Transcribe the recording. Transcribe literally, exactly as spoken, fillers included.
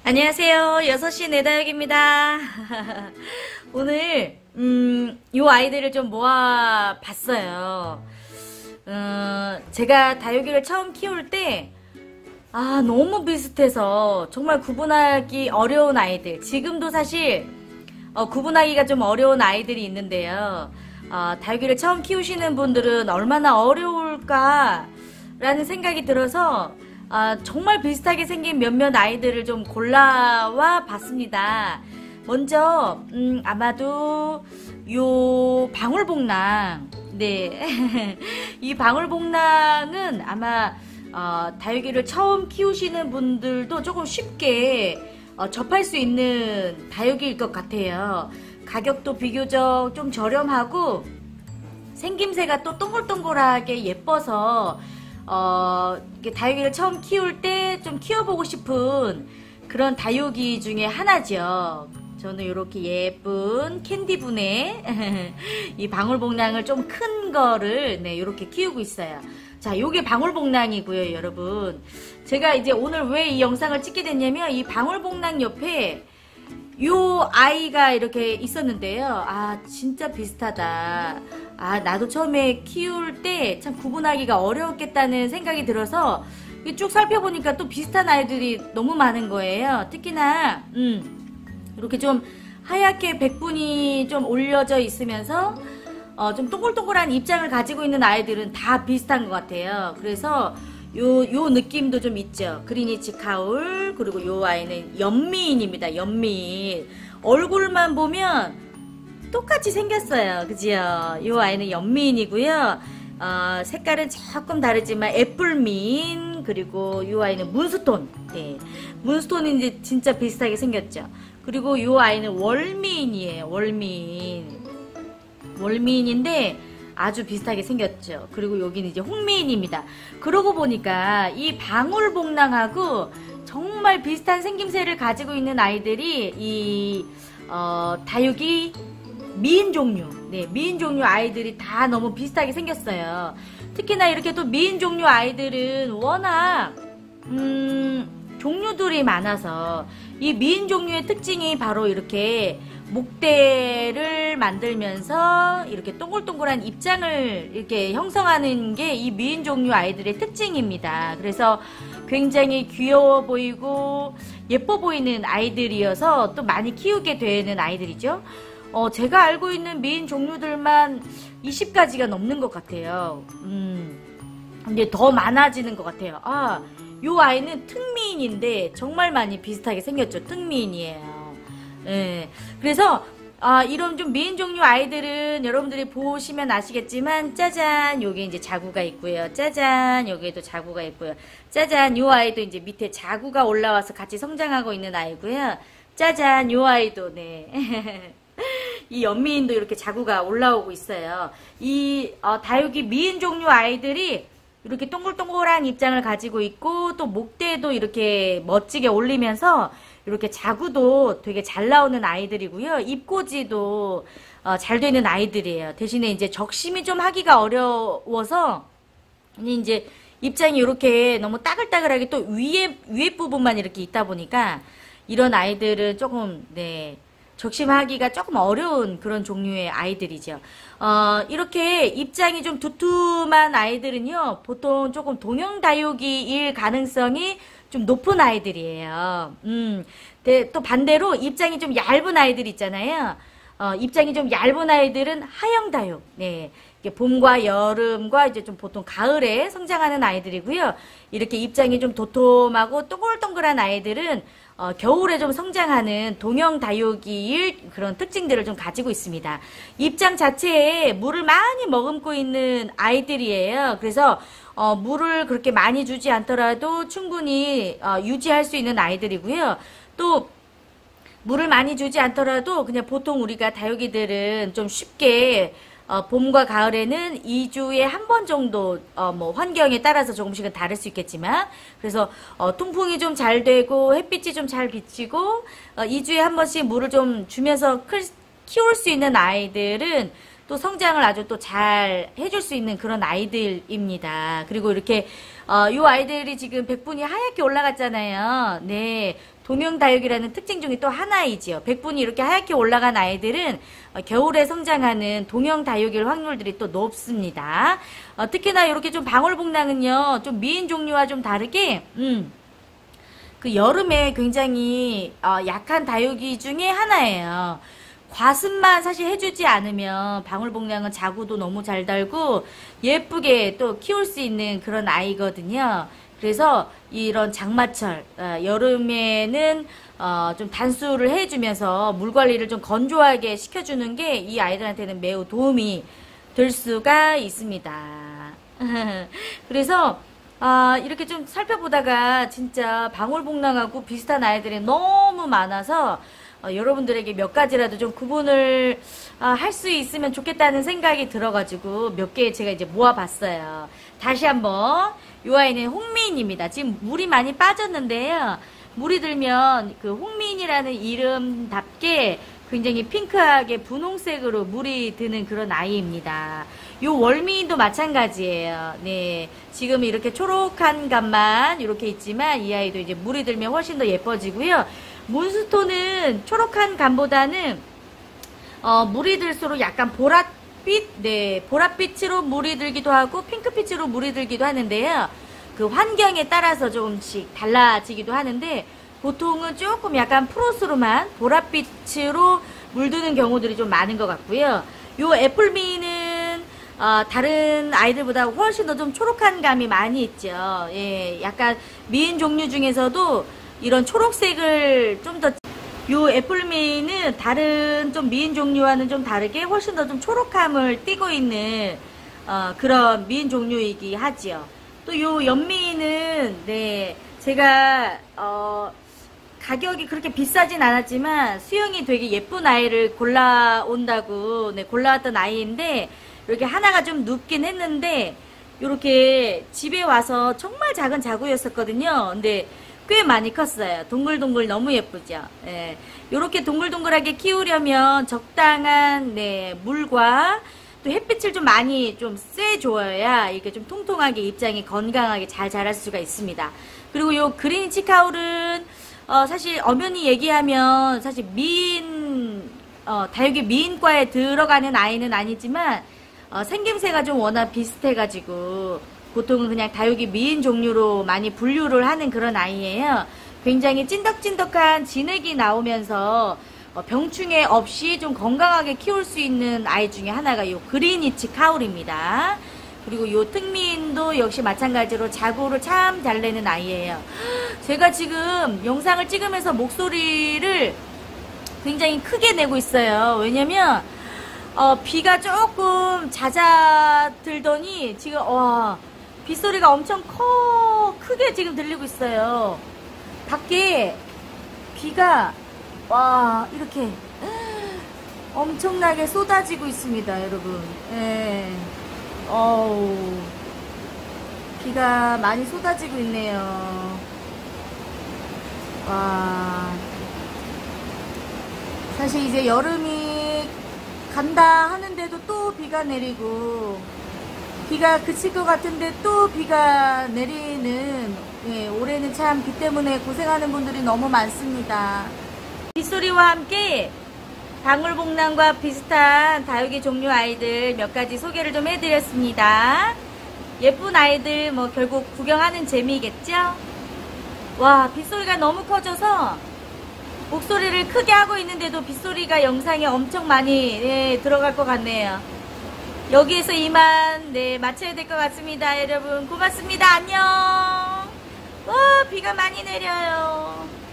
안녕하세요. 여섯 시 내다육입니다. 오늘 음, 요 아이들을 좀 모아 봤어요. 어, 제가 다육이를 처음 키울 때 아, 너무 비슷해서 정말 구분하기 어려운 아이들, 지금도 사실 어, 구분하기가 좀 어려운 아이들이 있는데요. 어, 다육이를 처음 키우시는 분들은 얼마나 어려울까 라는 생각이 들어서 아, 정말 비슷하게 생긴 몇몇 아이들을 좀 골라와 봤습니다. 먼저 음, 아마도 요 방울복랑, 네, 이 방울복랑은 아마 어, 다육이를 처음 키우시는 분들도 조금 쉽게 어, 접할 수 있는 다육이일 것 같아요. 가격도 비교적 좀 저렴하고 생김새가 또 동글동글하게 예뻐서 어, 다육이를 처음 키울 때 좀 키워보고 싶은 그런 다육이 중에 하나죠. 저는 이렇게 예쁜 캔디분의 이 방울복랑을 좀 큰 거를 네, 이렇게 키우고 있어요. 자, 요게 방울복랑이고요, 여러분. 제가 이제 오늘 왜 이 영상을 찍게 됐냐면 이 방울복랑 옆에 요 아이가 이렇게 있었는데요. 아, 진짜 비슷하다. 아, 나도 처음에 키울 때 참 구분하기가 어려웠겠다는 생각이 들어서 쭉 살펴보니까 또 비슷한 아이들이 너무 많은 거예요. 특히나 음, 이렇게 좀 하얗게 백분이 좀 올려져 있으면서 어, 좀 동글동글한 입장을 가지고 있는 아이들은 다 비슷한 것 같아요. 그래서 요, 요 느낌도 좀 있죠. 그리니치 카울, 그리고 요 아이는 연미인입니다. 연미인. 얼굴만 보면 똑같이 생겼어요. 그지요? 요 아이는 연미인이고요. 어, 색깔은 조금 다르지만 애플미인, 그리고 요 아이는 문스톤. 네. 문스톤이 이제 진짜 비슷하게 생겼죠. 그리고 요 아이는 월미인이에요. 월미인. 월미인인데 아주 비슷하게 생겼죠. 그리고 여기는 이제 홍미인입니다. 그러고 보니까 이 방울복랑하고 정말 비슷한 생김새를 가지고 있는 아이들이 이 어, 다육이 미인 종류, 네, 미인 종류 아이들이 다 너무 비슷하게 생겼어요. 특히나 이렇게 또 미인 종류 아이들은 워낙 음, 종류들이 많아서 이 미인 종류의 특징이 바로 이렇게 목대를 만들면서 이렇게 동글동글한 입장을 이렇게 형성하는 게 이 미인 종류 아이들의 특징입니다. 그래서 굉장히 귀여워 보이고 예뻐 보이는 아이들이어서 또 많이 키우게 되는 아이들이죠. 어, 제가 알고 있는 미인 종류들만 이십 가지가 넘는 것 같아요. 음, 근데 더 많아지는 것 같아요. 아, 요 아이는 특미인인데 정말 많이 비슷하게 생겼죠. 특미인이에요. 예. 그래서 아, 이런 좀 미인 종류 아이들은 여러분들이 보시면 아시겠지만 짜잔, 요게 이제 자구가 있고요. 짜잔, 여기에도 자구가 있고요. 짜잔, 요 아이도 이제 밑에 자구가 올라와서 같이 성장하고 있는 아이고요. 짜잔, 요 아이도 네. 이 연미인도 이렇게 자구가 올라오고 있어요. 이 어, 다육이 미인 종류 아이들이 이렇게 동글동글한 입장을 가지고 있고 또 목대도 이렇게 멋지게 올리면서 이렇게 자구도 되게 잘 나오는 아이들이고요. 입꼬지도 어, 잘 되는 아이들이에요. 대신에 이제 적심이 좀 하기가 어려워서 이제 입장이 이렇게 너무 따글따글하게 또 위에 위에 부분만 이렇게 있다 보니까 이런 아이들은 조금 네. 적심하기가 조금 어려운 그런 종류의 아이들이죠. 어, 이렇게 입장이 좀 두툼한 아이들은요, 보통 조금 동형다육이일 가능성이 좀 높은 아이들이에요. 음, 네, 또 반대로 입장이 좀 얇은 아이들 있잖아요. 어, 입장이 좀 얇은 아이들은 하형다육. 네. 봄과 여름과 이제 좀 보통 가을에 성장하는 아이들이고요. 이렇게 입장이 좀 도톰하고 동글동글한 아이들은 어, 겨울에 좀 성장하는 동형 다육이일 그런 특징들을 좀 가지고 있습니다. 입장 자체에 물을 많이 머금고 있는 아이들이에요. 그래서 어, 물을 그렇게 많이 주지 않더라도 충분히 어, 유지할 수 있는 아이들이고요. 또 물을 많이 주지 않더라도 그냥 보통 우리가 다육이들은 좀 쉽게 어, 봄과 가을에는 이 주에 한 번 정도 어, 뭐 환경에 따라서 조금씩은 다를 수 있겠지만 그래서 어, 통풍이 좀 잘 되고 햇빛이 좀 잘 비치고 어, 이 주에 한 번씩 물을 좀 주면서 클, 키울 수 있는 아이들은 또 성장을 아주 또 잘 해줄 수 있는 그런 아이들입니다. 그리고 이렇게 어, 요 아이들이 지금 백분이 하얗게 올라갔잖아요. 네. 동형다육이라는 특징 중에 또 하나이지요. 백분이 이렇게 하얗게 올라간 아이들은 어, 겨울에 성장하는 동형다육일 확률들이 또 높습니다. 어, 특히나 이렇게 좀 방울복랑은요, 좀 미인 종류와 좀 다르게, 음, 그 여름에 굉장히 어, 약한 다육이 중에 하나예요. 과습만 사실 해주지 않으면 방울복랑은 자구도 너무 잘 달고 예쁘게 또 키울 수 있는 그런 아이거든요. 그래서 이런 장마철, 어, 여름에는 어, 좀 단수를 해주면서 물 관리를 좀 건조하게 시켜주는 게 이 아이들한테는 매우 도움이 될 수가 있습니다. 그래서 아, 이렇게 좀 살펴보다가 진짜 방울복랑하고 비슷한 아이들이 너무 많아서 어, 여러분들에게 몇 가지라도 좀 구분을 아, 할 수 있으면 좋겠다는 생각이 들어가지고 몇 개 제가 이제 모아봤어요. 다시 한번 이 아이는 홍미인입니다. 지금 물이 많이 빠졌는데요. 물이 들면 그 홍미인이라는 이름답게 굉장히 핑크하게 분홍색으로 물이 드는 그런 아이입니다. 요 월미인도 마찬가지예요. 네, 지금 이렇게 초록한 감만 이렇게 있지만 이 아이도 이제 물이 들면 훨씬 더 예뻐지고요. 몬스토는 초록한 감보다는 어, 물이 들수록 약간 보랏빛, 네, 보랏빛으로 물이 들기도 하고 핑크빛으로 물이 들기도 하는데요. 그 환경에 따라서 조금씩 달라지기도 하는데 보통은 조금 약간 푸릇으로만 보랏빛으로 물드는 경우들이 좀 많은 것 같고요. 요 애플미는 어, 다른 아이들보다 훨씬 더 좀 초록한 감이 많이 있죠. 예, 약간 미인 종류 중에서도 이런 초록색을 좀 더, 요 애플미는 다른 좀 미인 종류와는 좀 다르게 훨씬 더 좀 초록함을 띠고 있는 어, 그런 미인 종류이기 하지요. 또 요 연미는 네, 제가 어, 가격이 그렇게 비싸진 않았지만 수영이 되게 예쁜 아이를 골라온다고 네, 골라왔던 아이인데 이렇게 하나가 좀 눕긴 했는데 이렇게 집에 와서 정말 작은 자구였었거든요. 근데 꽤 많이 컸어요. 동글동글 너무 예쁘죠. 예. 이렇게 동글동글하게 키우려면 적당한 네, 물과 또 햇빛을 좀 많이 좀 쐬줘야 이렇게 좀 통통하게 입장이 건강하게 잘 자랄 수가 있습니다. 그리고 요 그린치 카울은 어, 사실 엄연히 얘기하면 사실 미인 어, 다육이 미인과에 들어가는 아이는 아니지만 어, 생김새가 좀 워낙 비슷해가지고 보통은 그냥 다육이 미인 종류로 많이 분류를 하는 그런 아이예요. 굉장히 찐덕찐덕한 진액이 나오면서 어, 병충해 없이 좀 건강하게 키울 수 있는 아이 중에 하나가 요 그리니치 카울입니다. 그리고 요 특미인도 역시 마찬가지로 자구를 참 잘 내는 아이예요. 제가 지금 영상을 찍으면서 목소리를 굉장히 크게 내고 있어요. 왜냐면 어, 비가 조금 잦아들더니 지금 와 빗소리가 엄청 커 크게 지금 들리고 있어요. 밖에 비가 와 이렇게 엄청나게 쏟아지고 있습니다, 여러분. 예. 어우, 비가 많이 쏟아지고 있네요. 와, 사실 이제 여름이 간다 하는데도 또 비가 내리고 비가 그칠 것 같은데 또 비가 내리는, 예, 올해는 참 비 때문에 고생하는 분들이 너무 많습니다. 빗소리와 함께 방울복랑과 비슷한 다육이 종류 아이들 몇 가지 소개를 좀 해드렸습니다. 예쁜 아이들 뭐 결국 구경하는 재미겠죠? 와, 빗소리가 너무 커져서 목소리를 크게 하고 있는데도 빗소리가 영상에 엄청 많이 네, 들어갈 것 같네요. 여기에서 이만 네, 마쳐야 될 것 같습니다. 여러분 고맙습니다. 안녕. 와, 비가 많이 내려요.